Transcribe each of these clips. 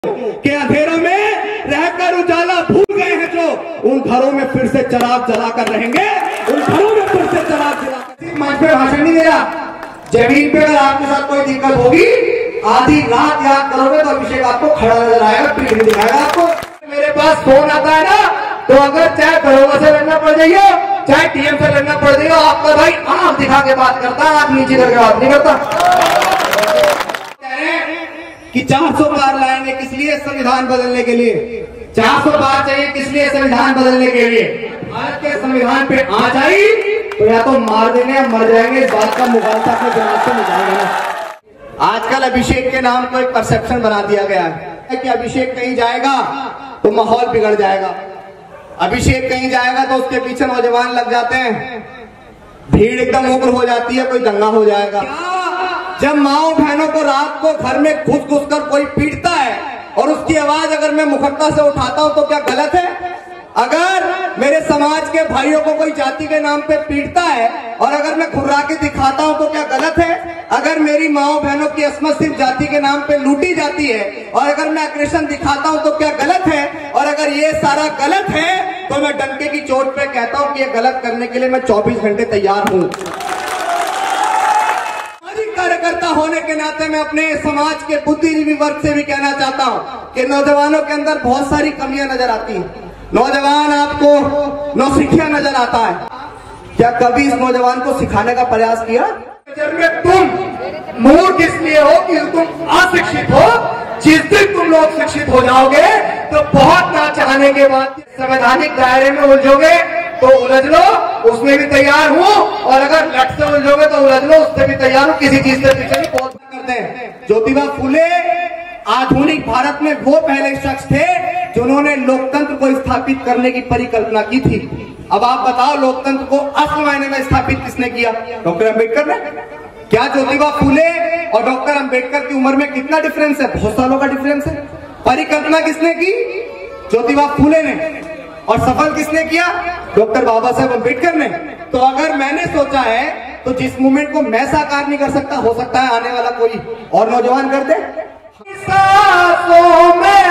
कि अंधेरों में रहकर उजाला भूल गए हैं जो उन घरों में फिर से चिराग जलाकर रहेंगे, उन घरों में फिर से चिराग जलाकर। मंच पे भाषण नहीं दे रहा, जमीन पे अगर आपके साथ कोई दिक्कत होगी, आधी रात याद करोगे तो अभिषेक आपको खड़ा नजर आएगा, पीठ नहीं दिखाएगा आपको। मेरे पास फोन आता है ना, तो अगर चाहे दरोगा से लड़ना पड़ जाइए, चाहे टीएम से लड़ना पड़ जाइए, आपका भाई आंख दिखा के बात करता है, आंख नीचे करके बात नहीं करता। कि 400 पार लाएंगे किस लिए? संविधान बदलने के लिए। 400 पार चाहिए किस लिए? संविधान बदलने के लिए। भारत के संविधान पे आ जाए तो या तो मार देंगे या मर जाएंगे, इस बात का मुकाबला अपने दिमाग से निकालेंगे। आजकल अभिषेक के नाम को एक परसेप्शन बना दिया गया है कि अभिषेक कहीं जाएगा तो माहौल बिगड़ जाएगा, अभिषेक कहीं जाएगा तो उसके पीछे नौजवान लग जाते हैं, भीड़ एकदम उग्र हो जाती है, कोई दंगा हो जाएगा। जब माओ बहनों को रात को घर में घुस घुस कर कोई पीटता है और उसकी आवाज अगर मैं मुखट्टा से उठाता हूं तो क्या गलत है? अगर मेरे समाज के भाइयों को कोई जाति के नाम पे पीटता है और अगर मैं खुर्रा के दिखाता हूं तो क्या गलत है? अगर मेरी माओ बहनों की अस्मत सिर्फ जाति के नाम पे लूटी जाती है और अगर मैं अग्रेशन दिखाता हूं तो क्या गलत है? और अगर ये सारा गलत है तो मैं डंके की चोट पे कहता हूं कि ये गलत करने के लिए मैं 24 घंटे तैयार हूं। कार्यकर्ता होने के नाते मैं अपने समाज के बुद्धिजीवी वर्ग से भी कहना चाहता हूं कि नौजवानों के अंदर बहुत सारी कमियां नजर आती हैं। नौजवान आपको नौसिखिया नजर आता है, क्या कभी इस नौजवान को सिखाने का प्रयास किया? तुम मूर्ख इसलिए हो कि तुम अशिक्षित हो, जिस दिन तुम लोग शिक्षित हो जाओगे तो बहुत ना चाहने के बाद संवैधानिक दायरे में उलझोगे तो उलझ लो, उसमें भी तैयार हूं, और अगर लट से उलझोगे तो उलझ लो, उससे भी तैयार हूं, किसी चीज से पीछे नहीं बहुत करते हैं। ज्योतिबा फूले आधुनिक भारत में वो पहले शख्स थे जिन्होंने लोकतंत्र को स्थापित करने की परिकल्पना की थी। अब आप बताओ, लोकतंत्र को असल मायने में स्थापित किसने किया? डॉक्टर अम्बेडकर ने। क्या ज्योतिबा फूले और डॉक्टर अम्बेडकर की उम्र में कितना डिफरेंस है? बहुत सालों का डिफरेंस है। परिकल्पना किसने की? ज्योतिबा फूले ने। और सफल किसने किया? डॉक्टर बाबा साहेब अम्बेडकर ने। तो अगर मैंने सोचा है तो जिस मूवमेंट को मैं साकार नहीं कर सकता, हो सकता है आने वाला कोई और नौजवान कर दे। सांसों में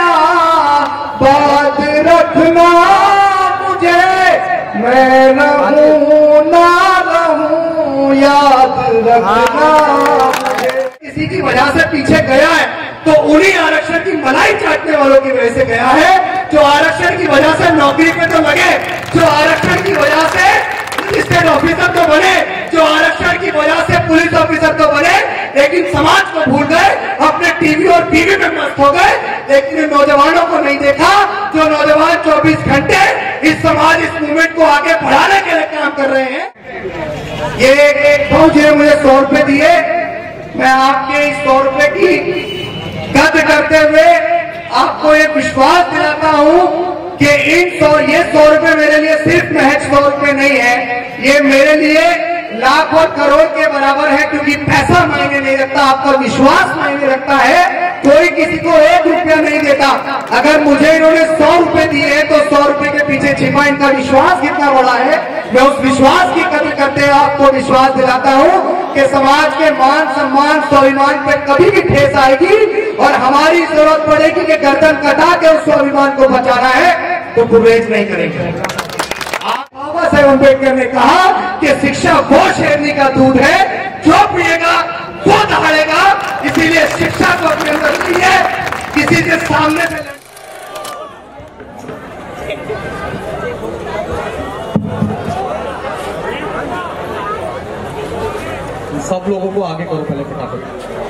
बात रखना मुझे, मैं रहूं ना रहूं याद रखना मुझे। किसी की वजह से पीछे गया है तो उन्हीं आरक्षण की मलाई चाटने वालों की वजह से गया है, जो आरक्षण की वजह से नौकरी पे तो लगे, जो आरक्षण की वजह से स्टेट ऑफिसर तो बने, जो आरक्षण की वजह से पुलिस ऑफिसर तो बने, लेकिन समाज को भूल गए, अपने टीवी और बीवी में मस्त हो गए, लेकिन नौजवानों को नहीं देखा, जो नौजवान 24 घंटे इस समाज इस मूवमेंट को आगे बढ़ाने के लिए काम कर रहे हैं। ये भाई मुझे 100 रुपए दिए, मैं आपके इस 100 रुपए की कद्र करते हुए आपको एक विश्वास दिलाता हूं कि ये 100 रुपए मेरे लिए सिर्फ महज 100 रुपए नहीं है, ये मेरे लिए लाख और करोड़ के बराबर है, क्योंकि पैसा मायने नहीं रखता, आपका विश्वास मायने रखता है। कोई किसी को 1 रुपया नहीं देता। अगर मुझे इन्होंने 100 रुपए दिए हैं तो 100 रुपए के पीछे छिपा इनका विश्वास कितना बड़ा है। मैं उस विश्वास की कदर करते हुए आपको विश्वास दिलाता हूं कि समाज के मान सम्मान स्वाभिमान पर कभी भी ठेस आएगी और हमारी जरूरत पड़ेगी कि गर्दन कटा के उस स्वाभिमान को बचाना है तो गुरेज नहीं करेंगे। बाबा साहेब अम्बेडकर ने कहा कि शिक्षा वो शेरनी का दूध है, जो पिएगा वो दहाड़ेगा, इसीलिए शिक्षा को अपने अंदर लिए किसी के सामने से सब लोगों को आगे करो पहले फटाफट।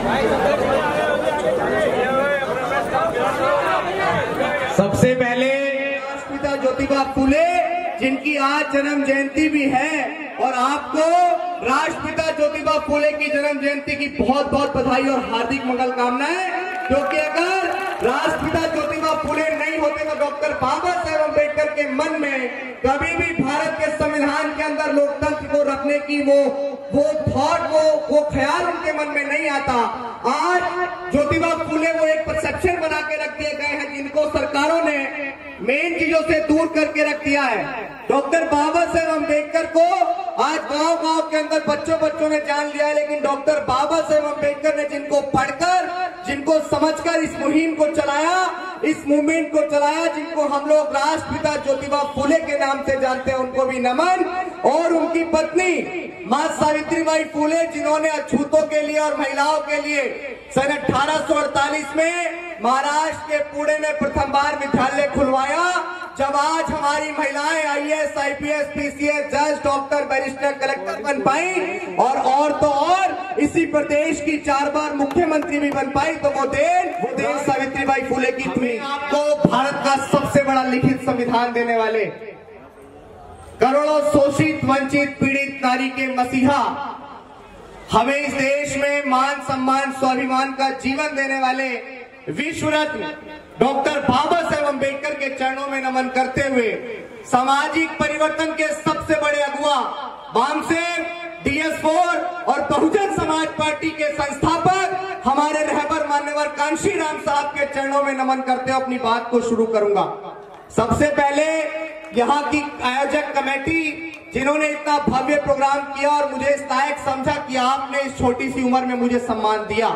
सबसे पहले राष्ट्रपिता ज्योतिबा फूले जिनकी आज जन्म जयंती भी है, और आपको राष्ट्रपिता ज्योतिबा फूले की जन्म जयंती की बहुत बहुत बधाई और हार्दिक मंगल कामनाएं। क्योंकि अगर राष्ट्रपिता ज्योतिबा फूले नहीं होते तो डॉक्टर बाबा साहेब अम्बेडकर के मन में कभी भी भारत के संविधान के अंदर लोकतंत्र को रखने की वो थॉट, वो ख्याल उनके मन में नहीं आता। आज ज्योतिबा फूले वो एक परसेप्शन बना के रख दिए गए हैं जिनको सरकारों ने मेन चीजों से दूर करके रख दिया है। डॉक्टर बाबा साहेब अम्बेडकर को आज गांव-गांव के अंदर बच्चों ने जान लिया है, लेकिन डॉक्टर बाबा साहेब अम्बेडकर ने जिनको पढ़कर, जिनको समझकर इस मुहिम को चलाया, इस मूवमेंट को चलाया, जिनको हम लोग राष्ट्रपिता ज्योतिबा फुले के नाम से जानते हैं, उनको भी नमन। और उनकी पत्नी मां सावित्रीबाई फुले, जिन्होंने अछूतों के लिए और महिलाओं के लिए सन 1848 में महाराष्ट्र के पुणे में प्रथम बार विद्यालय खुलवाया। जब आज हमारी महिलाएं IAS, IPS, PCS, जज, डॉक्टर, बैरिस्टर, कलेक्टर बन पाई और तो और इसी प्रदेश की 4 बार मुख्यमंत्री भी बन पाई, तो वो देन सावित्रीबाई फुले की थी। आपको भारत का सबसे बड़ा लिखित संविधान देने वाले, करोड़ों शोषित, वंचित, पीड़ित नारी के मसीहा, हमें इस देश में मान सम्मान, स्वाभिमान का जीवन देने वाले विश्व रत्न डॉक्टर बाबा साहेब अम्बेडकर के चरणों में नमन करते हुए सामाजिक परिवर्तन के सबसे बड़े अगुआ वामसेव, DS4 और बहुजन समाज पार्टी के संस्थापक हमारे रहबर मान्यवर कांशी राम साहब के चरणों में नमन करते हुए अपनी बात को शुरू करूंगा। सबसे पहले यहाँ की आयोजक कमेटी, जिन्होंने इतना भव्य प्रोग्राम किया और मुझे इस लायक समझा कि आपने इस छोटी सी उम्र में मुझे सम्मान दिया।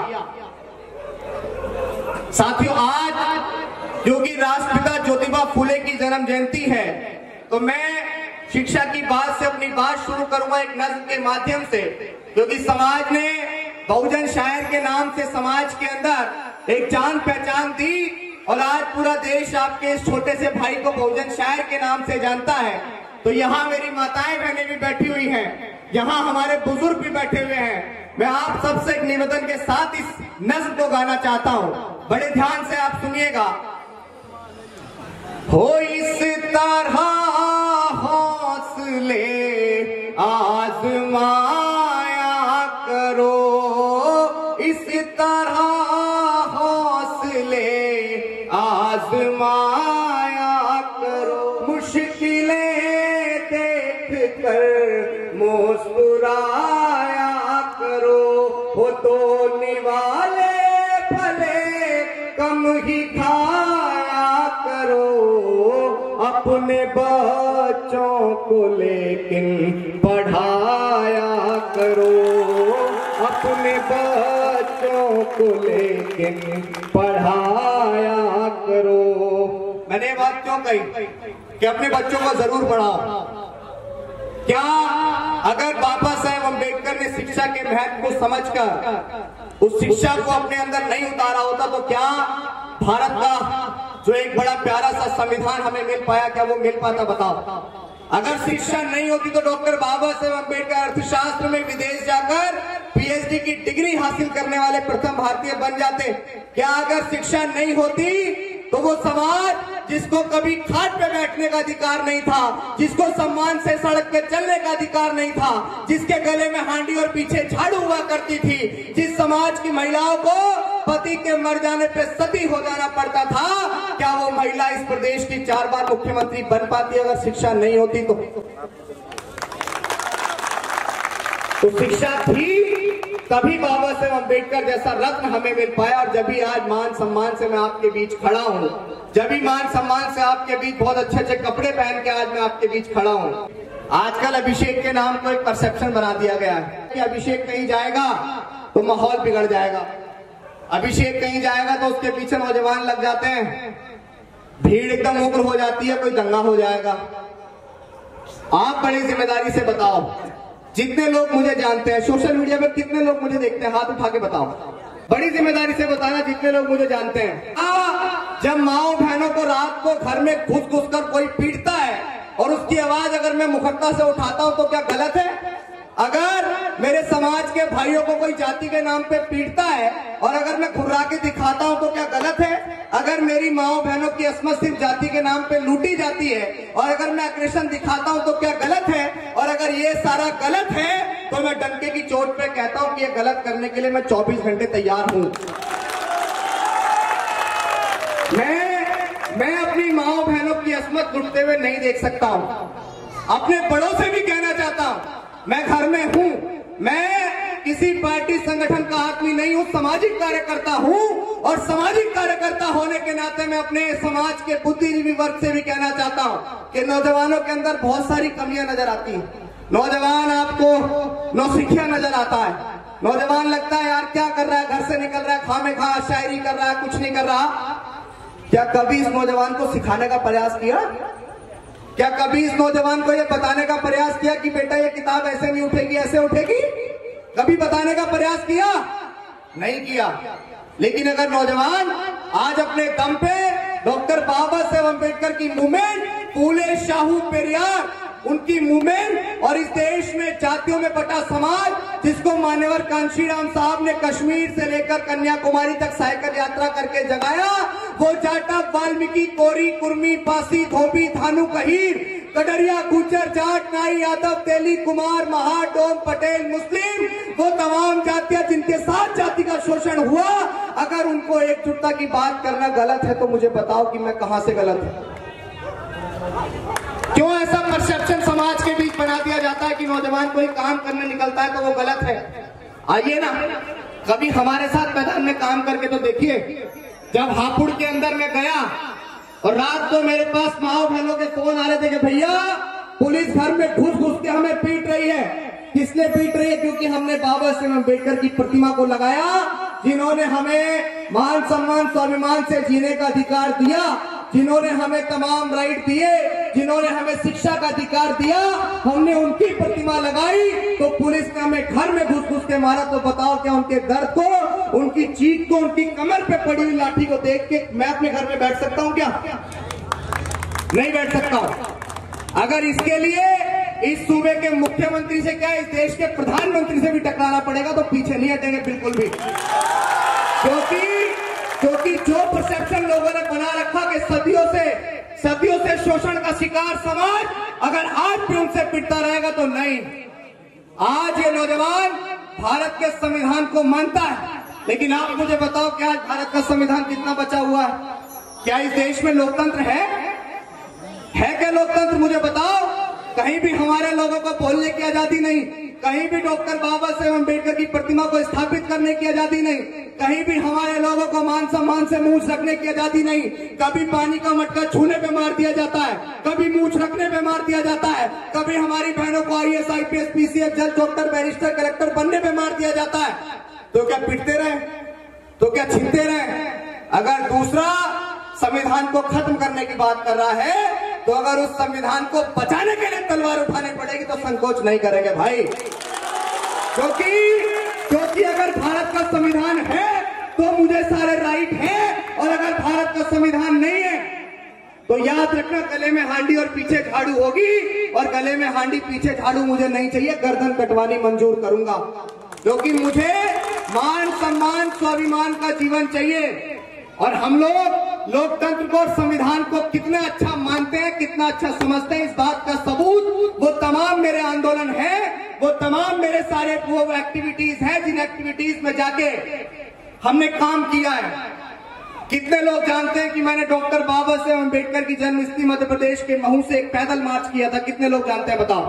साथियों, आज क्योंकि राष्ट्रपिता ज्योतिबा फुले की जन्म जयंती है, तो मैं शिक्षा की बात से अपनी बात शुरू करूंगा एक नज्म के माध्यम से, क्योंकि समाज ने बहुजन शायर के नाम से समाज के अंदर एक जान पहचान दी और आज पूरा देश आपके इस छोटे से भाई को बहुजन शायर के नाम से जानता है। तो यहाँ मेरी माताएं बहनें भी बैठी हुई हैं, यहाँ हमारे बुजुर्ग भी बैठे हुए हैं। मैं आप सबसे एक निवेदन के साथ इस नज्म को गाना चाहता हूँ, बड़े ध्यान से आप सुनिएगा। हो इस तरह हौसले आजमाया करो, इस तरह हौसले आजमाया करो, मुश्किलें देख कर मुस्कुराया करो, हो तो निवाले भले कम ही खाया करो, अपने बच्चों को लेकिन पढ़ाया करो, अपने बच्चों को लेकिन पढ़ाया करो। मैंने ये बात क्यों कही कि अपने बच्चों को जरूर पढ़ाओ? क्या अगर बाबा साहेब अम्बेडकर ने शिक्षा के महत्व को समझकर उस शिक्षा को अपने अंदर नहीं उतारा होता, तो क्या भारत का जो एक बड़ा प्यारा सा संविधान हमें मिल पाया, क्या वो मिल पाता? बताओ। अगर शिक्षा नहीं होती तो डॉक्टर बाबा साहेब अम्बेडकर अर्थशास्त्र में विदेश जाकर PhD की डिग्री हासिल करने वाले प्रथम भारतीय बन जाते। क्या अगर शिक्षा नहीं होती तो वो समाज जिसको कभी खाट पे बैठने का अधिकार नहीं था, जिसको सम्मान से सड़क पे चलने का अधिकार नहीं था, जिसके गले में हांडी और पीछे झाड़ू हुआ करती थी, जिस समाज की महिलाओं को पति के मर जाने पे सती हो जाना पड़ता था, क्या वो महिला इस प्रदेश की 4 बार मुख्यमंत्री बन पाती अगर शिक्षा नहीं होती? तो शिक्षा थी, तभी बाबा साहेब अम्बेडकर जैसा रत्न हमें मिल पाया। और जब भी आज मान सम्मान से मैं आपके बीच खड़ा हूँ, जब भी मान सम्मान से आपके बीच बहुत अच्छे अच्छे कपड़े पहन के आज मैं आपके बीच खड़ा हूँ। आजकल अभिषेक के नाम को एक परसेप्शन बना दिया गया है कि अभिषेक कहीं जाएगा तो माहौल बिगड़ जाएगा, अभिषेक कहीं जाएगा तो उसके पीछे नौजवान लग जाते हैं, भीड़ एकदम उग्र हो जाती है, कोई दंगा हो जाएगा। आप बड़ी जिम्मेदारी से बताओ, जितने लोग मुझे जानते हैं, सोशल मीडिया पे कितने लोग मुझे देखते हैं, हाथ उठा के बताओ। बड़ी जिम्मेदारी से बताना, जितने लोग मुझे जानते हैं। जब माओ बहनों को रात को घर में घुस घुस कर कोई पीटता है और उसकी आवाज अगर मैं मुखट्टा से उठाता हूं तो क्या गलत है? अगर मेरे समाज के भाइयों को कोई जाति के नाम पे पीटता है और अगर मैं खुर्रा के दिखाता हूं तो क्या गलत है? अगर मेरी माओ बहनों की अस्मत सिर्फ जाति के नाम पे लूटी जाती है और अगर मैं अग्रेशन दिखाता हूं तो क्या गलत है? और अगर ये सारा गलत है तो मैं डंके की चोट पे कहता हूं कि ये गलत करने के लिए मैं 24 घंटे तैयार हूं। मैं अपनी माओ बहनों की अस्मत लुटते हुए नहीं देख सकता हूं। अपने बड़ों से भी कहना चाहता हूं, मैं घर में हूं, मैं किसी पार्टी संगठन का आदमी नहीं हूं, सामाजिक कार्यकर्ता हूं। और सामाजिक कार्यकर्ता होने के नाते मैं अपने समाज के बुद्धिजीवी वर्ग से भी कहना चाहता हूं कि नौजवानों के अंदर बहुत सारी कमियां नजर आती हैं। नौजवान आपको नौसिखिया नजर आता है। नौजवान लगता है यार क्या कर रहा है, घर से निकल रहा है, खामेखा शायरी कर रहा है, कुछ नहीं कर रहा। क्या कभी इस नौजवान को सिखाने का प्रयास किया? क्या कभी इस नौजवान को यह बताने का प्रयास किया कि बेटा ये किताब ऐसे नहीं उठेगी, ऐसे उठेगी? कभी बताने का प्रयास किया? नहीं किया। लेकिन अगर नौजवान आज अपने दम पे डॉक्टर बाबा साहेब अम्बेडकर की मूवमेंट, फूले शाहू पेरियार उनकी मूवमेंट और इस देश में जातियों में बटा समाज जिसको मान्यवर कांशीराम साहब ने कश्मीर से लेकर कन्याकुमारी तक साइकिल यात्रा करके जगाया, वो जाटा वाल्मीकि कोरी कुर्मी पासी धोबी धानु कहीर कटरिया गुज्जर जाट नाई यादव तेली कुमार महार डोम पटेल मुस्लिम, वो तमाम जातियां जिनके साथ जाति का शोषण हुआ, अगर उनको एकजुटता की बात करना गलत है तो मुझे बताओ कि मैं कहां से गलत हूं? क्यों ऐसा परसेप्शन समाज के बीच बना दिया जाता है कि नौजवान कोई काम करने निकलता है तो वो गलत है? आइए ना कभी हमारे साथ मैदान में काम करके तो देखिए। जब हापुड़ के अंदर मैं गया और रात को मेरे पास माओ बहनों के फोन आ रहे थे कि भैया पुलिस घर में घुस घुस के हमें पीट रही है। किसने पीट रही है? क्योंकि हमने बाबा साहेब अम्बेडकर की प्रतिमा को लगाया, जिन्होंने हमें मान सम्मान स्वाभिमान से जीने का अधिकार दिया, जिन्होंने हमें तमाम राइट दिए, जिन्होंने हमें शिक्षा का अधिकार दिया, हमने उनकी प्रतिमा लगाई तो पुलिस ने हमें घर में घुस घुस के मारा। तो बताओ क्या उनके दर्द को, उनकी चीख को, उनकी कमर पे पड़ी हुई लाठी को देख के मैं अपने घर में बैठ सकता हूं क्या? नहीं बैठ सकता हूं। अगर इसके लिए इस सूबे के मुख्यमंत्री से क्या इस देश के प्रधानमंत्री से भी टकराना पड़ेगा तो पीछे नहीं हटेंगे बिल्कुल भी। क्योंकि जो परसेप्शन लोगों ने बना रखा कि सदियों से शोषण का शिकार समाज अगर आज भी उनसे पिटता रहेगा तो नहीं। आज ये नौजवान भारत के संविधान को मानता है, लेकिन आप मुझे बताओ क्या आज भारत का संविधान कितना बचा हुआ है? क्या इस देश में लोकतंत्र है क्या लोकतंत्र? मुझे बताओ। कहीं भी हमारे लोगों को बोलने की आजादी नहीं, कहीं भी डॉक्टर बाबा साहेब अम्बेडकर की प्रतिमा को स्थापित करने की आजादी नहीं, कहीं भी हमारे लोगों को मान सम्मान से मूंछ रखने की आजादी नहीं। कभी पानी का मटका छूने पे मार दिया जाता है, कभी मूंछ रखने पे मार दिया जाता है, कभी हमारी बहनों को IAS IPS PCS जज डॉक्टर बैरिस्टर कलेक्टर बनने पे मार दिया जाता है। तो क्या पिटते रहे? तो क्या छीनते रहे? अगर दूसरा संविधान को खत्म करने की बात कर रहा है तो अगर उस संविधान को बचाने के लिए तलवार उठानी पड़ेगी तो संकोच नहीं करेंगे भाई। क्योंकि अगर भारत का संविधान है तो मुझे सारे राइट हैं, और अगर भारत का संविधान नहीं है तो याद रखना गले में हांडी और पीछे झाड़ू होगी, और गले में हांडी पीछे झाड़ू मुझे नहीं चाहिए, गर्दन कटवानी मंजूर करूंगा। क्योंकि मुझे मान सम्मान स्वाभिमान का जीवन चाहिए। और हम लोग लोकतंत्र को और संविधान को कितना अच्छा मानते हैं, कितना अच्छा समझते हैं, इस बात का सबूत वो तमाम मेरे आंदोलन है, वो तमाम मेरे सारे वो एक्टिविटीज हैं जिन एक्टिविटीज में जाके हमने काम किया है। कितने लोग जानते हैं कि मैंने डॉक्टर बाबा साहेब अम्बेडकर की जन्मस्थली मध्य प्रदेश के महू से एक पैदल मार्च किया था? कितने लोग जानते हैं बताओ?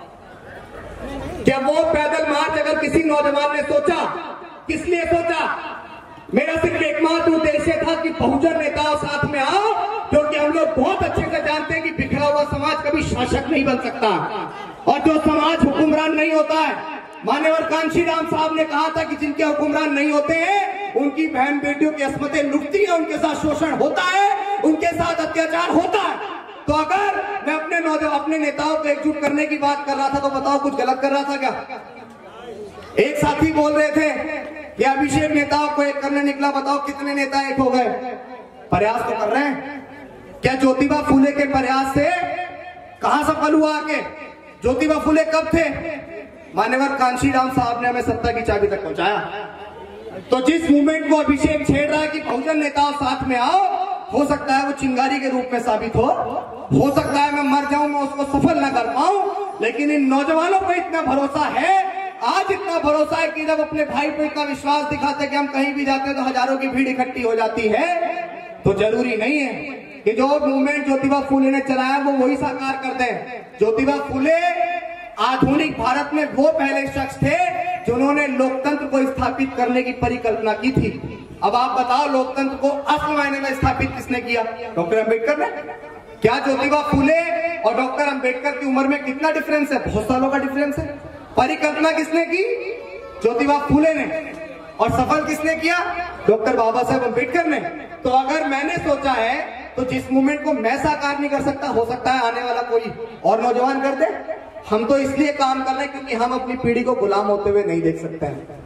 क्या वो पैदल मार्च अगर किसी नौजवान ने सोचा, किस लिए सोचा? मेरा सिर्फ एकमात्र उद्देश्य था कि बहुजन नेताओं साथ में आओ, क्योंकि हम लोग बहुत अच्छे से जानते हैं कि बिखरा हुआ समाज कभी शासक नहीं बन सकता, और जो समाज हुक्मरान नहीं होता है, मान्यवर कांशीराम साहब ने कहा था कि जिनके हुक्मरान नहीं होते हैं उनकी बहन बेटियों की अस्मतें लुटती है, उनके साथ शोषण होता है, उनके साथ अत्याचार होता है। तो अगर मैं अपने नेताओं को एकजुट करने की बात कर रहा था तो बताओ कुछ गलत कर रहा था क्या? एक साथी बोल रहे थे कि अभिषेक नेताओं को एक करने निकला, बताओ कितने नेता एक हो गए? प्रयास तो कर रहे हैं। क्या ज्योतिबा फूले के प्रयास से कहां सफल हुआ आके? ज्योतिबा फूले कब थे? मान्यवर कांशीराम साहब ने हमें सत्ता की चाबी तक पहुंचाया। तो जिस मूवमेंट को अभिषेक छेड़ रहा है कि बहुजन नेताओं साथ में आओ, हो सकता है वो चिंगारी के रूप में साबित हो सकता है मैं मर जाऊं, मैं उसको सफल न कर पाऊं, लेकिन इन नौजवानों को इतना भरोसा है, आज इतना भरोसा है कि जब अपने भाई पे इतना विश्वास दिखाते कि हम कहीं भी जाते हैं तो हजारों की भीड़ इकट्ठी हो जाती है। तो जरूरी नहीं है कि जो मूवमेंट ज्योतिबा फूले ने चलाया वो वही साकार कर दें। ज्योतिबा फूले आधुनिक भारत में वो पहले शख्स थे जिन्होंने लोकतंत्र को स्थापित करने की परिकल्पना की थी। अब आप बताओ, लोकतंत्र को असल मायने में स्थापित किसने किया? डॉक्टर अंबेडकर ने। क्या ज्योतिबा फूले और डॉक्टर अंबेडकर की उम्र में कितना डिफरेंस है? बहुत सालों का डिफरेंस है। परिकल्पना किसने की? ज्योतिबा फूले ने। और सफल किसने किया? डॉक्टर बाबा साहेब अंबेडकर ने। तो अगर मैंने सोचा है तो जिस मूवमेंट को मैं साकार नहीं कर सकता, हो सकता है आने वाला कोई और नौजवान कर दे। हम तो इसलिए काम कर रहे हैं क्योंकि हम अपनी पीढ़ी को गुलाम होते हुए नहीं देख सकते हैं।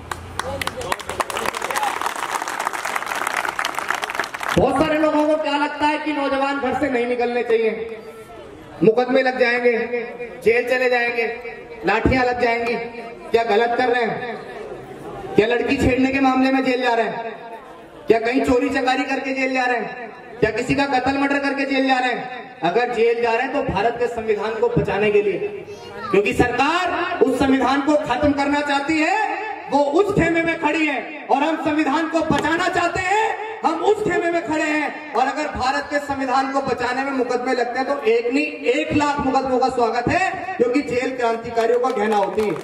बहुत सारे लोगों को क्या लगता है कि नौजवान घर से नहीं निकलने चाहिए, मुकदमे लग जाएंगे, जेल चले जाएंगे, लाठियां लग जाएंगी। क्या गलत कर रहे हैं? क्या लड़की छेड़ने के मामले में जेल जा रहे हैं? क्या कहीं चोरी चकारी करके जेल जा रहे हैं? क्या किसी का कत्ल मर्डर करके जेल जा रहे हैं? अगर जेल जा रहे हैं तो भारत के संविधान को बचाने के लिए, क्योंकि सरकार उस संविधान को खत्म करना चाहती है, वो उस खेमे में खड़ी है। और हम संविधान को बचाना चाहते हैं, हम उस खेमे में खड़े हैं। और अगर भारत के संविधान को बचाने में मुकदमे लगते हैं तो एक नहीं 1 लाख मुकदमों का स्वागत है, क्योंकि जेल क्रांतिकारियों का गहना होती है।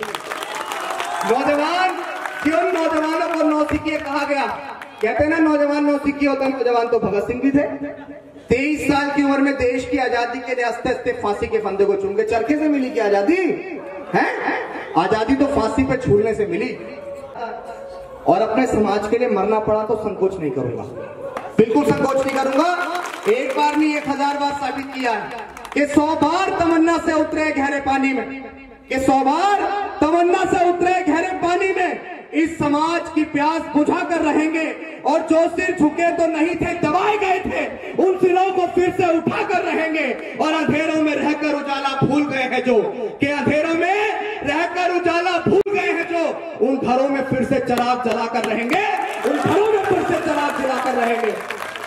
नौजवान, क्यों नौजवानों को नौसिखिए कहा गया? कहते हैं ना, नौजवान नौसिखिए होता है। नौजवान तो भगत सिंह भी थे। 23 साल की उम्र में देश की आजादी के लिए हंसते हंसते फांसी के फंदे को चूम के चरखे से मिली। क्या आजादी है? आजादी तो फांसी पे झूलने से मिली। और अपने समाज के लिए मरना पड़ा तो संकोच नहीं करूंगा, बिल्कुल संकोच नहीं करूंगा। एक बार नहीं 1000 बार साबित किया है कि 100 बार तमन्ना से उतरे गहरे पानी में, कि 100 बार तमन्ना से उतरे गहरे पानी में इस समाज की प्यास बुझा कर रहेंगे। और जो सिर झुके तो नहीं थे, दबाए गए थे, उन सिरों को फिर से उठा कर रहेंगे। और अंधेरों में रहकर उजाला भूल गए हैं जो, कि अंधेरों में रहकर उजाला भूल गए हैं जो, उन घरों में फिर से चिराग जलाकर रहेंगे, उन घरों में फिर से चिराग जलाकर रहेंगे।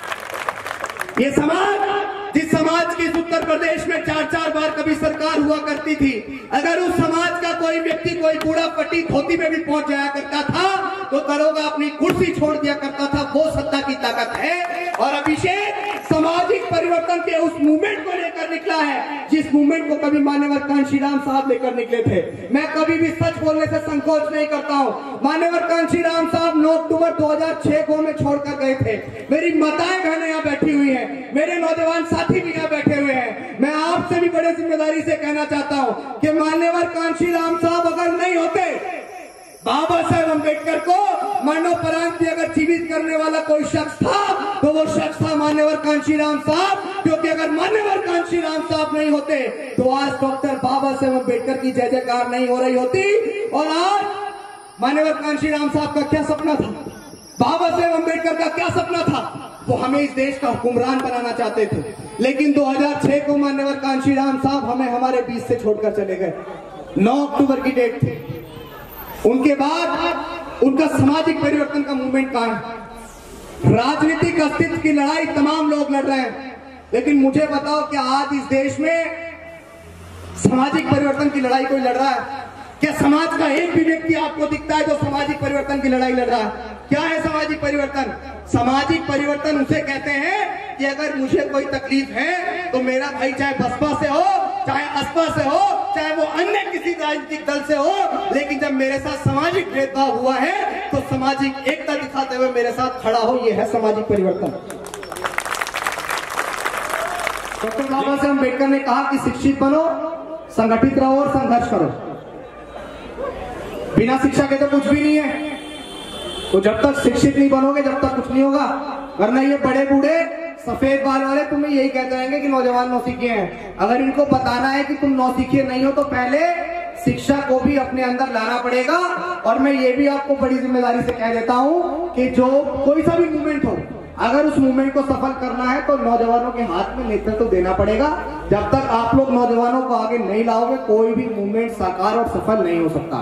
ये समाज, जिस समाज की इस उत्तर प्रदेश में 4-4 बार कभी सरकार हुआ करती थी, अगर उस समाज का कोई व्यक्ति कोई बूढ़ा पट्टी धोती में भी पहुंच जाया करता था तो दरोगा अपनी कुर्सी छोड़ दिया करता था। वो सत्ता की ताकत है। और अभिषेक सामाजिक परिवर्तन के उस मूवमेंट को लेकर निकला है, जिस मूवमेंट को कभी मान्यवर कांशीराम साहब लेकर निकले थे। मैं कभी भी सच बोलने से संकोच नहीं करता हूँ। मान्यवर कांशीराम साहब 9 अक्टूबर 2006 को में छोड़कर गए थे। मेरी माताएं बहनें यहाँ बैठी हुई हैं, मेरे नौजवान साथी भी यहाँ बैठे हुए हैं। मैं आपसे भी बड़े जिम्मेदारी से कहना चाहता हूँ कि मान्यवर कांशीराम साहब अगर नहीं होते, बाबा साहेब अंबेडकर को मरणोपरांत भी अगर जीवित करने वाला कोई शख्स था तो वो शख्स था मान्यवर कांशीराम साहब। क्योंकि अगर मान्यवर कांशीराम साहब नहीं होते तो आज डॉक्टर बाबा साहेब अंबेडकर की जय जयकार नहीं हो रही होती। और आज मान्यवर कांशीराम साहब का क्या सपना था, बाबा साहेब अंबेडकर का क्या सपना था? वो हमें इस देश का हुक्मरान बनाना चाहते थे। लेकिन 2006 को मान्यवर कांशीराम साहब हमें हमारे बीच से छोड़कर चले गए। 9 अक्टूबर की डेट थी। उनके बाद उनका सामाजिक परिवर्तन का मूवमेंट कहां है? राजनीतिक अस्तित्व की लड़ाई तमाम लोग लड़ रहे हैं, लेकिन मुझे बताओ कि आज इस देश में सामाजिक परिवर्तन की लड़ाई कोई लड़ रहा है? क्या समाज का एक भी व्यक्ति आपको दिखता है जो सामाजिक परिवर्तन की लड़ाई लड़ रहा है? क्या है सामाजिक परिवर्तन? सामाजिक परिवर्तन उसे कहते हैं कि अगर मुझे कोई तकलीफ है तो मेरा भाई चाहे बसपा से हो, चाहे असपा से हो, चाहे वो अन्य किसी राजनीतिक दल से हो, लेकिन जब मेरे साथ सामाजिक भेदभाव हुआ है तो सामाजिक एकता दिखाते हुए मेरे साथ खड़ा हो। यह है सामाजिक परिवर्तन। डॉक्टर बाबा साहेब अंबेडकर ने कहा कि शिक्षित बनो, संगठित रहो और संघर्ष करो। बिना शिक्षा के तो कुछ भी नहीं है। तो जब तक शिक्षित नहीं बनोगे जब तक कुछ नहीं होगा। वरना ये बड़े बूढ़े सफेद बाल वाले तुम्हें यही कहते रहेंगे कि नौजवान नौसिखिए हैं। अगर इनको बताना है कि तुम नौसिखिए नहीं हो तो पहले शिक्षा को भी अपने अंदर लाना पड़ेगा। और मैं ये भी आपको बड़ी जिम्मेदारी से कह देता हूँ कि जो कोई सा भी मूवमेंट हो, अगर उस मूवमेंट को सफल करना है तो नौजवानों के हाथ में नेतृत्व देना पड़ेगा। जब तक आप लोग नौजवानों को आगे नहीं लाओगे कोई भी मूवमेंट साकार और सफल नहीं हो सकता।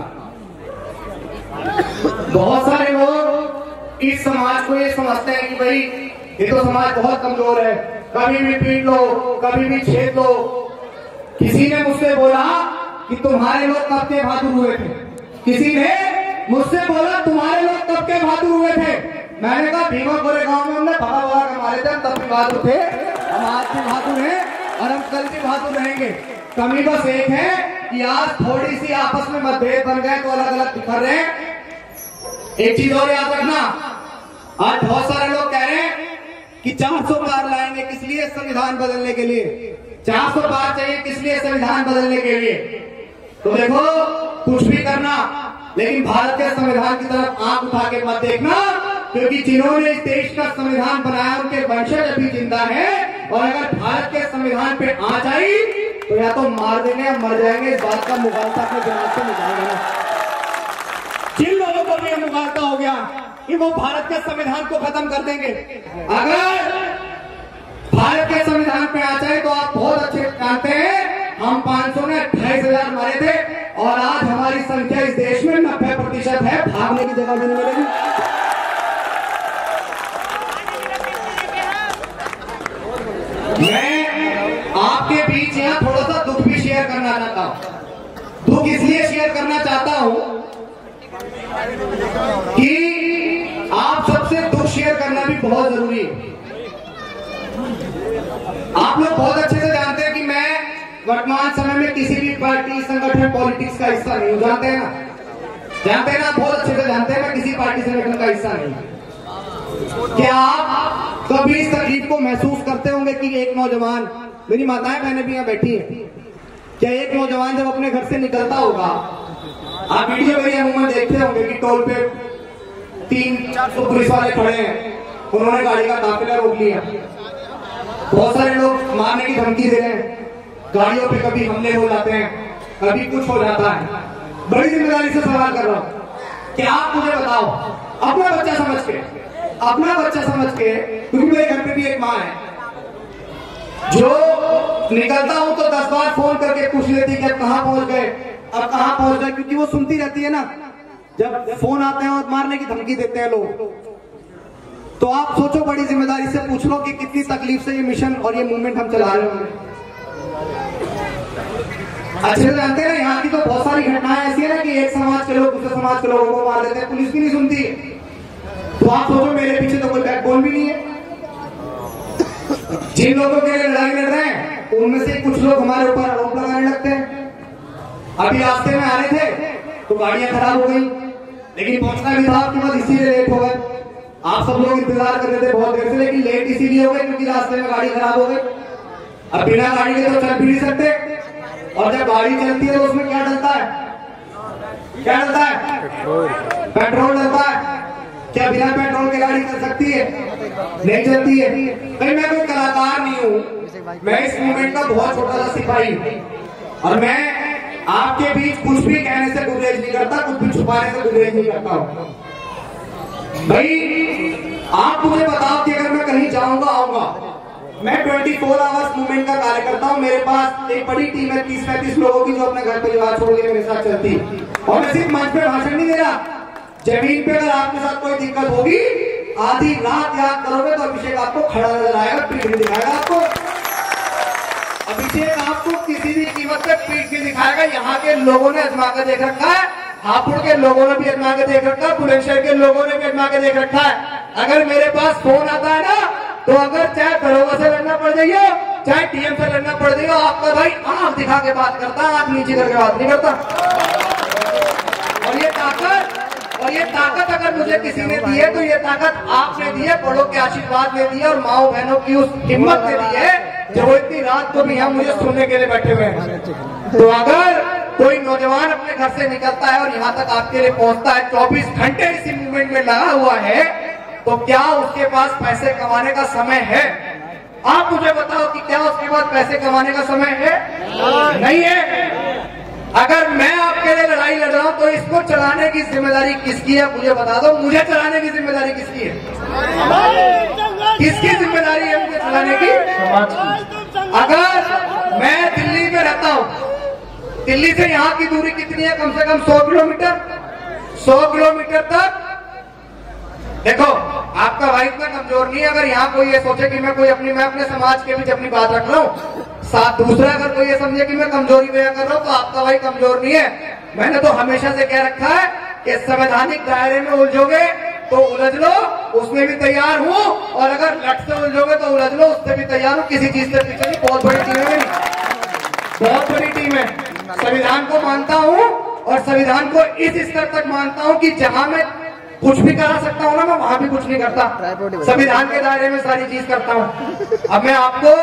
बहुत सारे लोग इस समाज को ये समझते हैं कि भाई ये तो समाज बहुत कमजोर है, कभी भी पीट लो, कभी भी छेद लो। किसी ने मुझसे बोला कि तुम्हारे लोग कब के बहादुर हुए थे? किसी ने मुझसे बोला तुम्हारे लोग कब के बहादुर हुए थे? मैंने कहा भीमा कोरेगांव में हमने भगा के मारे थे, तब भी बहादुर थे। हम आज भी बहादुर हैं और हम कल भी बहादुर रहेंगे। कमी बस एक है कि आज थोड़ी सी आपस में मतभेद बन गए तो अलग अलग बिखर रहे हैं। एक चीज और याद रखना, आज बहुत सारे लोग कह रहे हैं कि 400 पार लाएंगे, किस लिए? संविधान बदलने के लिए। 400 पार चाहिए किस लिए? संविधान बदलने के लिए। तो देखो, कुछ भी करना, लेकिन भारत के संविधान की तरफ आंख उठा के मत देखना, क्योंकि जिन्होंने इस देश का संविधान बनाया उनके वंशज अभी जिंदा है, और अगर भारत के संविधान पे आंच आई तो या तो मार देंगे या मर जाएंगे। इस बात का मुगालता अपने दिमाग से निकालेंगे। जिन लोगों को भी यह मुगालता हो गया कि वो भारत के संविधान को खत्म कर देंगे, अगर भारत के संविधान पे आ जाए तो आप बहुत अच्छे जानते हैं, हम 500 ने 28,000 मारे थे, और आज हमारी संख्या इस देश में 90% है। भागने की जगह भी नहीं मिलेगी। मैं आपके बीच यहाँ थोड़ा सा दुख भी शेयर करना चाहता हूं। दुख इसलिए शेयर करना चाहता हूं कि आप सबसे दुख शेयर करना भी बहुत जरूरी है। आप लोग बहुत अच्छे से जानते हैं कि मैं वर्तमान समय में किसी भी पार्टी, संगठन, पॉलिटिक्स का हिस्सा नहीं हूं। जानते हैं ना? जानते हैं ना? बहुत अच्छे से जानते हैं मैं किसी पार्टी, संगठन का हिस्सा नहीं हूं। क्या आप कभी इस तकलीफ को महसूस करते होंगे कि एक नौजवान, मेरी माताएं बहनें भी यहाँ बैठी हैं, क्या एक नौजवान जब अपने घर से निकलता होगा, आप वीडियो में अमूमन देखते होंगे कि टोल पे 300-400 पुलिस वाले खड़े हैं, उन्होंने गाड़ी का काफिला रोक लिया, बहुत सारे लोग मारने की धमकी दे रहे हैं, गाड़ियों पे कभी हमले हो जाते हैं, कभी कुछ हो जाता है। बड़ी जिम्मेदारी से सवाल कर रहा हूं कि आप मुझे बताओ, अपना बच्चा समझ के, अपना बच्चा समझ के, क्योंकि मेरे घर पे भी एक माँ है जो निकलता हूं तो 10 बार फोन करके पूछ लेती कि अब कहां पहुंच गए, अब कहां पहुंच गए, क्योंकि वो सुनती रहती है ना जब फोन आते हैं और मारने की धमकी देते हैं लोग। तो आप सोचो, बड़ी जिम्मेदारी से पूछ लो कि कितनी तकलीफ से ये मिशन और ये मूवमेंट हम चला रहे हैं। अच्छे से जानते हैं ना, यहाँ की तो बहुत सारी घटनाएं ऐसी है ना कि एक समाज के लोग दूसरे समाज के लोगों को मार देते हैं, पुलिस भी नहीं सुनती। तो आप सोचो, मेरे पीछे तो कोई बैकबोन भी नहीं है। जिन लोगों के लिए लड़ाई लड़ रहे हैं उनमें से कुछ लोग हमारे ऊपर आरोप लगाने लगते हैं। अभी रास्ते में आ रहे थे तो गाड़ियां खराब हो गई, लेकिन पहुंचना भी था आपके पास, इसीलिए लेट हो गए। आप सब लोग इंतजार कर रहे थे बहुत देर से, लेकिन लेट इसीलिए हो गए क्योंकि रास्ते में गाड़ी खराब हो गई। अब बिना गाड़ी के तो चल भी नहीं सकते, और जब गाड़ी चलती है तो उसमें क्या डलता है? क्या डलता है? पेट्रोल डलता है। क्या बिना पेट्रोल की गाड़ी चल सकती है? नहीं चलती है। भाई मैं कोई कलाकार नहीं हूँ, मैं इस मूवमेंट का बहुत छोटा सा सिपाही हूँ, और मैं आपके बीच कुछ भी कहने से गुरेज नहीं करता, कुछ भी छुपाने से गुरेज नहीं करता हूँ। भाई आप मुझे बताओ कि अगर मैं कहीं जाऊंगा आऊंगा, मैं 24 आवर्स मूवमेंट का कार्यकर्ता हूँ। मेरे पास एक बड़ी टीम है 30-35 लोगों की, जो अपने घर परिवार छोड़ के मेरे साथ चलती है। और मैं सिर्फ मंच पे भाषण नहीं दे रहा, जमीन पे अगर आपके साथ कोई दिक्कत होगी, आधी रात याद करोगे तो अभिषेक आपको खड़ा नजर आएगा, पीठ भी दिखाएगा आपको। अभिषेक आपको किसी भी कीमत पे पीठ भी दिखाएगा। यहाँ के लोगों ने आजमा के देख रखा है, हापुड़ के लोगों ने भी आजमा के देख रखा है, बुलंदशहर के लोगों ने भी आजमा के देख रखा है। अगर मेरे पास फोन आता है ना, तो अगर चाहे दरोगा से लड़ना पड़ जाइए, चाहे टीएम से लड़ना पड़ जाइए, आपका भाई आंख दिखा के बात करता है, आंख नीचे करके बात नहीं करता। और ये ताकत अगर मुझे किसी ने दी है तो ये ताकत आपने दी है, बड़ों के आशीर्वाद ने दी है, और माओ बहनों की उस हिम्मत ने दी है जो वो इतनी रात को भी यहाँ मुझे सुनने के लिए बैठे हुए हैं। तो अगर कोई नौजवान अपने घर से निकलता है और यहाँ तक आपके लिए पहुंचता है, 24 घंटे इसी मूवमेंट में लगा हुआ है, तो क्या उसके पास पैसे कमाने का समय है? आप मुझे बताओ कि क्या उसके पास पैसे कमाने का समय है? नहीं है। अगर मैं आपके लिए लड़ाई लड़ रहा हूं तो इसको चलाने की जिम्मेदारी किसकी है? मुझे बता दो, मुझे चलाने की जिम्मेदारी किसकी है? किसकी जिम्मेदारी है मुझे चलाने की? अगर मैं दिल्ली में रहता हूं, दिल्ली से यहाँ की दूरी कितनी है? कम से कम 100 किलोमीटर। 100 किलोमीटर तक देखो, आपका भाई इतना कमजोर नहीं है। अगर यहाँ कोई ये सोचे कि मैं अपने समाज के बीच अपनी बात रख रहा हूँ, साथ दूसरा अगर कोई ये समझे कि मैं कमजोरी बयां कर रहा हूँ, तो आपका भाई कमजोर नहीं है। मैंने तो हमेशा से कह रखा है कि संवैधानिक दायरे में उलझोगे तो उलझ लो, उसमें भी तैयार हूँ, और अगर लट से उलझोगे तो उलझ लो, उससे भी तैयार हूँ। किसी चीज से पीछे नहीं। बहुत बड़ी टीम है मेरी, बहुत बड़ी टीम है। संविधान संविधान को इस स्तर तक मानता हूं कि जहां मैं कुछ भी करा सकता हूं ना, मैं वहां भी कुछ नहीं करता, संविधान के दायरे में सारी चीज करता हूं। अब मैं आपको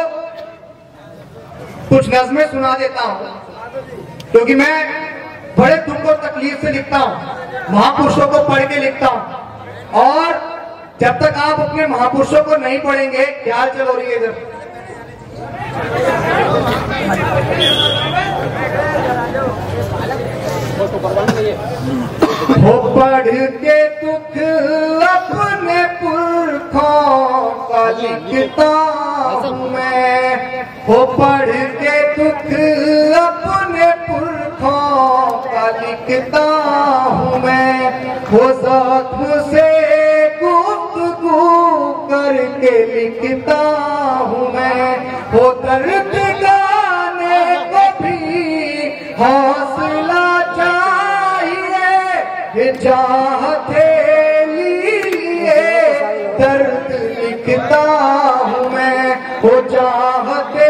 कुछ नज़में सुना देता हूं, क्योंकि मैं बड़े दुख और तकलीफ से लिखता हूं, महापुरुषों को पढ़ के लिखता हूं। और जब तक आप अपने महापुरुषों को नहीं पढ़ेंगे, ख्याल चलो रही है इधर, हो पढ़ के दुख अपने पुरखों का लिखता हूं मैं, हो पढ़ के दुख अपने पुरखों का लिखता हूं मैं, हो जख्म से गुफ्तगू करके लिखता हूं मैं, हो दर्द गाने को भी हौसला चाहिए, चाहते लिए दर्द लिखता हूं मैं, हो चाहते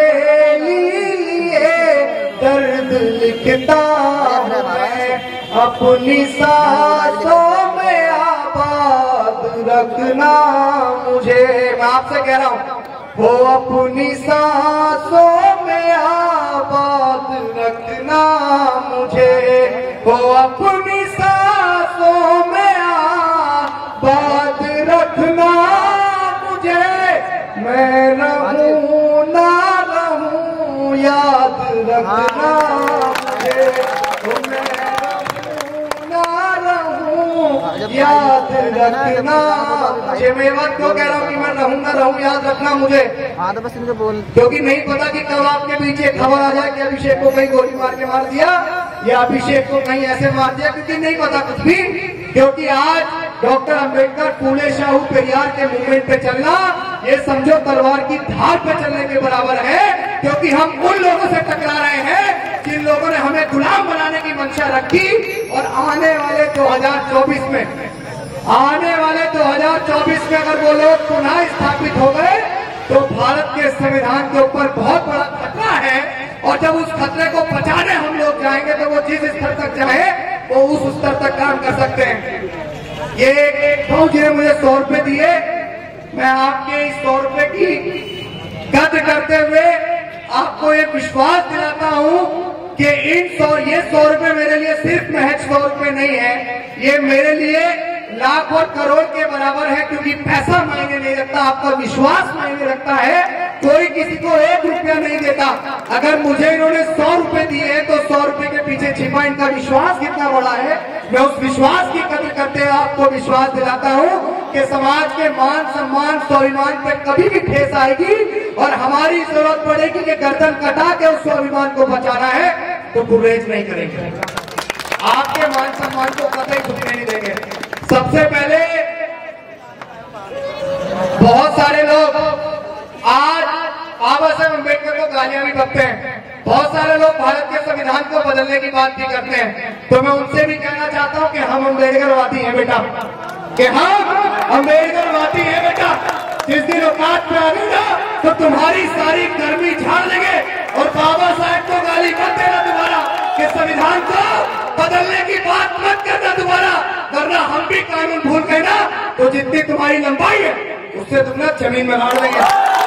लिए दर्द लिखता हूं मैं, अपनी सांसों में आबाद रखना मुझे। मैं आपसे कह रहा हूं, हो अपनी सांसों में आबाद रखना मुझे, हो अपनी सांसों में आबाद रखना मुझे, मैं रहूं ना रहूं याद रखना मुझे, मैं रहूं ना रहूं याद रखना मुझे। मैं बात क्यों कह रहा हूँ कि मैं रहूं ना रहूं याद रखना मुझे? हाँ तो बस इनको बोल, क्योंकि नहीं पता कि कब आपके पीछे खबर आ जाए कि अभिषेक को कहीं गोली मार के मार दिया या अभिषेक को कहीं ऐसे मार दिया, क्योंकि नहीं पता कुछ भी। क्योंकि आज डॉक्टर अंबेडकर, फूले शाहू पेरियार के मूवमेंट पे चलना, ये समझो तलवार की धार पे चलने के बराबर है, क्योंकि हम उन लोगों से टकरा रहे हैं जिन लोगों ने हमें गुलाम बनाने की मंशा रखी। और आने वाले 2024 में, आने वाले 2024 में अगर वो लोग पुनः स्थापित हो गए तो भारत के संविधान के ऊपर बहुत बड़ा खतरा है। और जब उस खतरे को बचाने हम लोग जाएंगे तो वो जिस स्तर तक जाए वो उस स्तर तक काम कर सकते हैं। ये एक फौज ने मुझे 100 रुपए दिए, मैं आपके इस 100 रुपए की कद्र करते हुए आपको एक विश्वास दिलाता हूं कि इन 100 रुपए मेरे लिए सिर्फ महज 100 रुपए नहीं है, ये मेरे लिए लाख और करोड़ के बराबर है। क्योंकि पैसा मायने नहीं रखता, आपका विश्वास मायने रखता है। कोई किसी को 1 रुपया नहीं देता। अगर मुझे इन्होंने 100 रुपए दिए हैं तो 100 रुपए के पीछे छिपा इनका विश्वास कितना बड़ा है। मैं उस विश्वास की कदर करते हुए आपको विश्वास दिलाता हूं कि समाज के मान सम्मान स्वाभिमान पे कभी भी ठेस आएगी और हमारी जरूरत पड़ेगी कि गर्दन कटा के उस स्वाभिमान को बचाना है तो गुरेज नहीं करेंगे, आपके मान सम्मान को कतई झुकने नहीं देंगे। सबसे पहले बहुत सारे लोग आज बाबा साहेब अम्बेडकर को गालियां भी बकते हैं, बहुत सारे लोग भारत के संविधान को बदलने की बात भी करते हैं। तो मैं उनसे भी कहना चाहता हूं कि हम अम्बेडकरवादी हैं बेटा, कि हम अम्बेडकरवादी हैं बेटा। जिस दिन औकात पे आ गई ना तो तुम्हारी सारी गर्मी झाड़ देंगे और बाबा साहेब को गाली मत देना दोबारा, कि संविधान को बदलने की बात मत करना दोबारा, वरना हम भी कानून भूल गए ना तो जितनी तुम्हारी लंबाई है उससे तुम ना जमीन में गाड़ देंगे।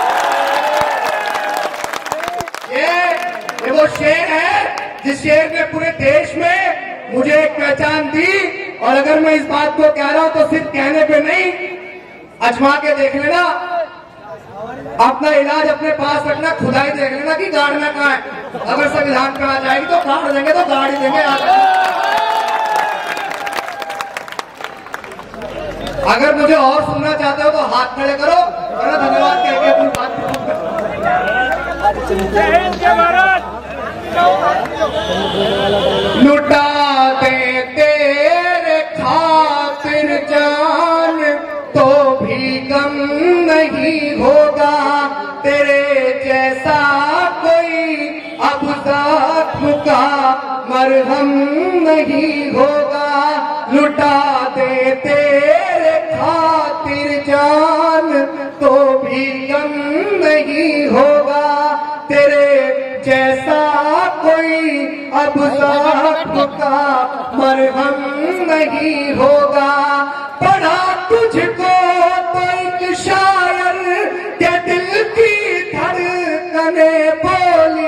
ये वो शेर है जिस शेर ने पूरे देश में मुझे एक पहचान दी। और अगर मैं इस बात को कह रहा हूं तो सिर्फ कहने पे नहीं, अजमा के देख लेना, अपना इलाज अपने पास रखना, खुदाई देख लेना कि गाड़ना कहाँ है। अगर संविधान पे आ जाएगी तो गाड़ देंगे, तो गाड़ ही देंगे। अगर मुझे और सुनना चाहते हो तो हाथ खड़े करो, वरना धन्यवाद कह के अपनी बात लुटा दे तेरे खातिर जान तो भी गम नहीं होगा, तेरे जैसा कोई अब जख्म का मरहम नहीं होगा। लुटा दे तेरे खातिर जान तो भी गम नहीं होगा, तेरे जैसा कोई अब ज़ख्म का मरहम नहीं होगा। पढ़ा तुझको तो एक शायर के दिल की धड़कने बोली,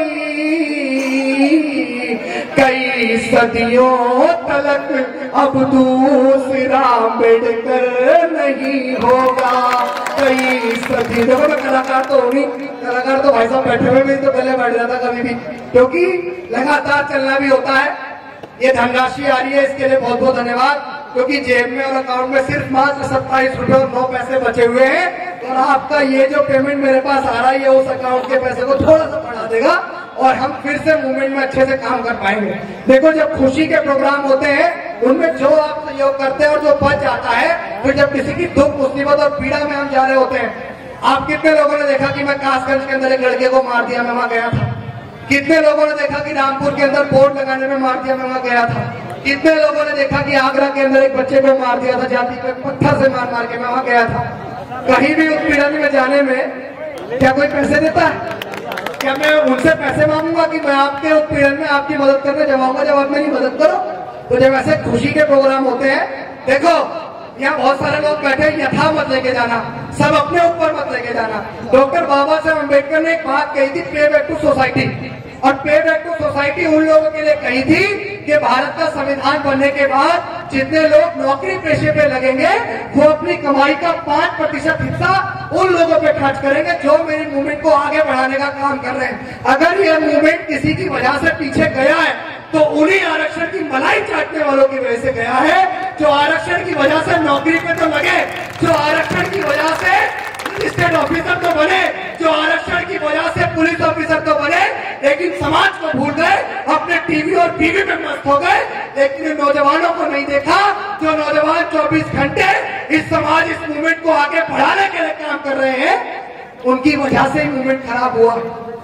कई सदियों तलक अब दूसरा बेड़कर नहीं होगा। कई सदी देखो, मैं कलाकार तो होगी, कलाकार तो भाई साहब बैठे हुए भी तो गले बैठ जाता कभी भी, क्योंकि लगातार चलना भी होता है। ये धनराशि आ रही है, इसके लिए बहुत बहुत धन्यवाद, क्योंकि जेब में और अकाउंट में सिर्फ मात्र 27 रुपए और 9 पैसे बचे हुए हैं। और आपका ये जो पेमेंट मेरे पास आ रहा है, ये उस अकाउंट के पैसे को थोड़ा सा बढ़ा देगा और हम फिर से मूवमेंट में अच्छे से काम कर पाएंगे। देखो, जब खुशी के प्रोग्राम होते हैं उनमें जो आप सहयोग करते हैं और जो बच जाता है, फिर जब किसी की दुख मुसीबत और पीड़ा में हम जा रहे होते हैं। आप कितने लोगों ने देखा कि मैं कासगंज के अंदर एक लड़के को मार दिया, मैं वहां गया था। कितने लोगों ने देखा कि रामपुर के अंदर बोर्ड लगाने में मार दिया, मैं वहां गया था। कितने लोगों ने देखा कि आगरा के अंदर एक बच्चे को मार दिया था, जाति पे पत्थर से मार मार के, मैं वहां गया था। कहीं भी उत्पीड़न में जाने में क्या कोई पैसे देता है? क्या मैं उनसे पैसे मांगूंगा कि मैं आपके उत्पीड़न में आपकी मदद करने जाऊंगा जब आप मेरी मदद करो? तो जब ऐसे खुशी के प्रोग्राम होते हैं, देखो यहाँ बहुत सारे लोग बैठे, यथा मत लेके जाना, सब अपने ऊपर मत लेके जाना। डॉक्टर बाबा साहब अम्बेडकर ने एक बात कही थी, पे बैक टू सोसाइटी। और पे बैक टू सोसाइटी उन लोगों के लिए कही थी कि भारत का संविधान बनने के बाद जितने लोग नौकरी पेशे पे लगेंगे वो अपनी कमाई का 5% हिस्सा उन लोगों पे खर्च करेंगे जो मेरी मूवमेंट को आगे बढ़ाने का काम कर रहे हैं। अगर यह मूवमेंट किसी की वजह से पीछे गया है तो उन्हीं आरक्षण की मलाई चाटने वालों की वजह से गया है, जो आरक्षण की वजह से नौकरी पे तो लगे, जो आरक्षण की वजह से स्टेट ऑफिसर तो बने, जो आरक्षण की वजह से पुलिस ऑफिसर तो बने, लेकिन समाज को भूल गए, अपने टीवी और टीवी में मस्त हो गए। लेकिन नौजवानों को नहीं देखा, जो नौजवान 24 घंटे इस समाज, इस मूवमेंट को आगे बढ़ाने के लिए काम कर रहे हैं, उनकी वजह से ही मूवमेंट खराब हुआ।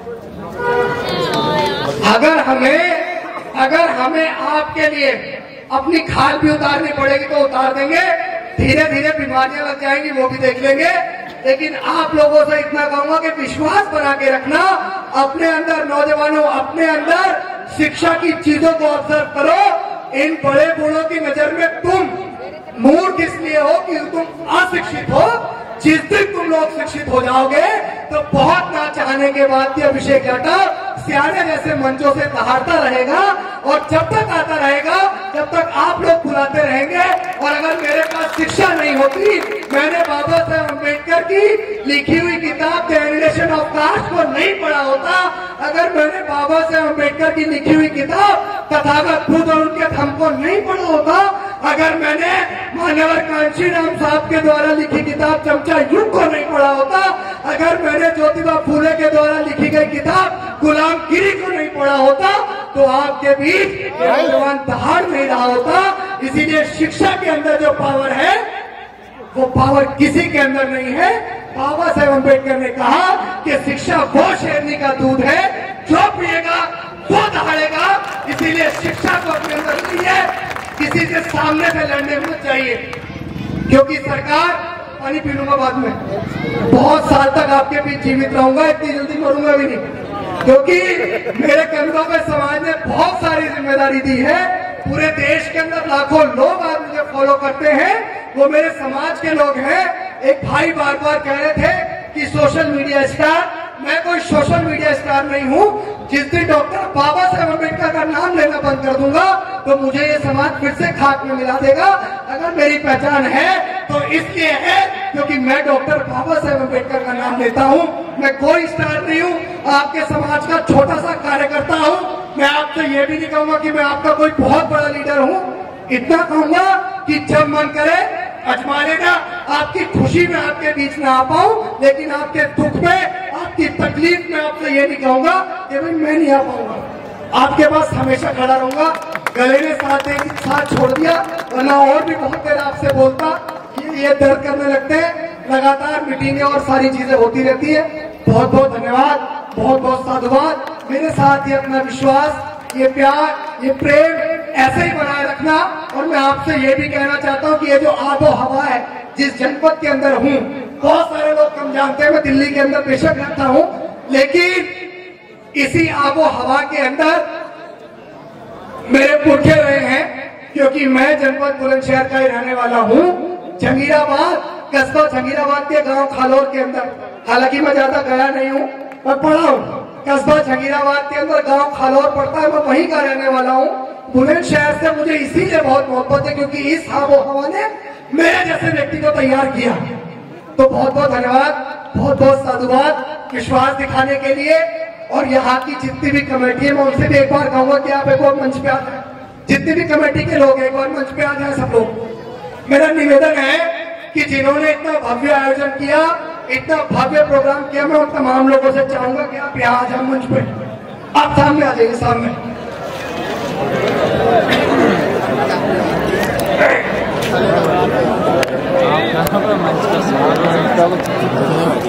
अगर हमें आपके लिए अपनी खाल भी उतारनी पड़ेगी तो उतार देंगे, धीरे धीरे बीमारियां लग जाएंगी वो भी देख लेंगे। लेकिन आप लोगों से इतना कहूंगा कि विश्वास बना के रखना अपने अंदर। नौजवानों, अपने अंदर शिक्षा की चीजों को ऑब्जर्व करो। इन बड़े बूढ़ों की नजर में तुम मूर्ख इसलिए हो कि तुम अशिक्षित हो। जिस दिन तुम लोग शिक्षित हो जाओगे तो बहुत ना चाहने के बाद भी अभिषेक यादव सियाने जैसे मंचों से दहाड़ता रहेगा, और जब तक आता रहेगा जब तक आप लोग बुलाते रहेंगे। और अगर मेरे पास शिक्षा नहीं होती, मैंने बाबा साहब अम्बेडकर की लिखी हुई किताब द एलिमिनेशन ऑफ कास्ट को नहीं पढ़ा होता, अगर मैंने बाबा साहब अम्बेडकर की लिखी हुई किताब तथागत बुद्ध और उनके धम्म को नहीं पढ़ा होता, अगर मैंने मान्यवर कांशीराम साहब के द्वारा लिखी किताब चमचा युग को नहीं पढ़ा होता, अगर मैंने ज्योतिबा फूले के द्वारा लिखी गई किताब गुलामगिरी को नहीं पढ़ा होता, तो आपके बीच नौजवान दहाड़ नहीं रहा होता। इसीलिए शिक्षा के अंदर जो पावर है वो पावर किसी के अंदर नहीं है। बाबा साहेब अम्बेडकर ने कहा कि शिक्षा वो शेरनी का दूध है, जो पिएगा वो दहाड़ेगा। इसीलिए शिक्षा को अपने अंदर लिए किसी के सामने से लड़ने में चाहिए, क्योंकि सरकार, पानी पी लूंगा बाद में, बहुत साल तक आपके बीच जीवित रहूंगा, इतनी जल्दी मरूंगा भी नहीं, क्योंकि मेरे कंधों पे समाज ने बहुत सारी जिम्मेदारी दी है। पूरे देश के अंदर लाखों लोग आज मुझे फॉलो करते हैं, वो मेरे समाज के लोग हैं। एक भाई बार बार कह रहे थे कि सोशल मीडिया स्टार, मैं कोई सोशल मीडिया स्टार नहीं हूँ। जिस दिन डॉक्टर बाबा साहेब अम्बेडकर का नाम लेना बंद कर दूंगा तो मुझे ये समाज फिर से खाक में मिला देगा। अगर मेरी पहचान है तो इसलिए है क्योंकि मैं डॉक्टर बाबा साहेब अम्बेडकर का नाम लेता हूँ। मैं कोई स्टार नहीं हूँ, आपके समाज का छोटा सा कार्यकर्ता हूँ। मैं आपसे ये भी नहीं कहूंगा कि मैं आपका कोई बहुत बड़ा लीडर हूँ। इतना कहूंगा कि जब मन करे अजमा लेना। आपकी खुशी में आपके बीच में आ पाऊं, लेकिन आपके दुख में, आपकी तकलीफ में आपसे ये नहीं कहूंगा कि भाई मैं नहीं आ पाऊंगा। आपके पास हमेशा खड़ा रहूंगा। गले ने साथ छोड़ दिया, वरना और भी बहुत देर आपसे बोलता। ये दर्द करने लगते हैं। लगातार मीटिंगें और सारी चीजें होती रहती है। बहुत बहुत धन्यवाद, बहुत बहुत साधुवाद। मेरे साथ ये अपना विश्वास, ये प्यार, ये प्रेम ऐसे ही बनाए रखना। और मैं आपसे ये भी कहना चाहता हूँ कि ये जो आबो हवा है, जिस जनपद के अंदर हूँ, बहुत सारे लोग कम जानते हैं, मैं दिल्ली के अंदर बेशक रहता हूँ, लेकिन इसी आबो हवा के अंदर मेरे पुरखे रहे हैं, क्योंकि मैं जनपद बुलंदशहर का ही रहने वाला हूँ। जंगीराबाद, कस्बा जंगीराबाद के गांव खालोर के अंदर, हालांकि मैं ज्यादा गया नहीं हूँ, मैं पढ़ा हूँ। कस्बा जंगीराबाद के अंदर गांव खालोर पड़ता है, मैं वहीं का रहने वाला हूँ। बुलंदशहर से मुझे इसीलिए बहुत मोहब्बत है क्योंकि इस आबो हवा ने मेरे जैसे व्यक्ति को तैयार किया। तो बहुत बहुत धन्यवाद, बहुत बहुत साधुवाद विश्वास दिखाने के लिए। और यहाँ की जितनी भी कमेटी है, मैं उनसे भी एक बार कहूंगा कि आप एक बार मंच पे आ जाए। जितनी भी कमेटी के लोग एक बार मंच पे आ जाए सब लोग। मेरा निवेदन है कि जिन्होंने इतना भव्य आयोजन किया, इतना भव्य प्रोग्राम किया, मैं उन तमाम लोगों से चाहूंगा कि आप यहाँ आ जाए मंच पे। आप सामने आ जाइए, सामने। मंच का